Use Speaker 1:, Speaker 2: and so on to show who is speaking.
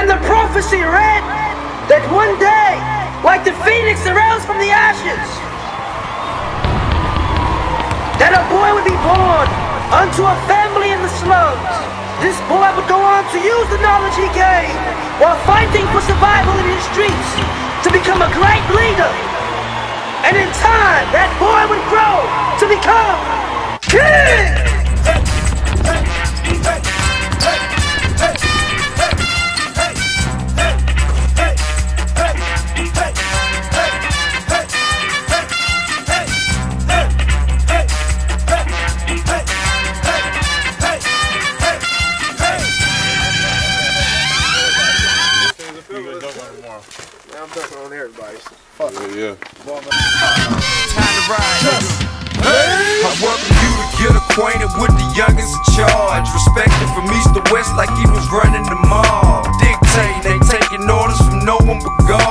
Speaker 1: And the prophecy read that one day, like the phoenix arose from the ashes, that a boy would be born unto a family in the slums. This boy would go on to use the knowledge he gained while fighting for survival in his streets to become a great leader. And in time, that boy would grow to become king!
Speaker 2: I'm dunking on everybody.
Speaker 3: Fuck yeah.
Speaker 4: Time to ride. I welcome you to get acquainted with the youngest in charge. Respected from east to west like he was running the mall. Dictating, they taking orders from no one but God.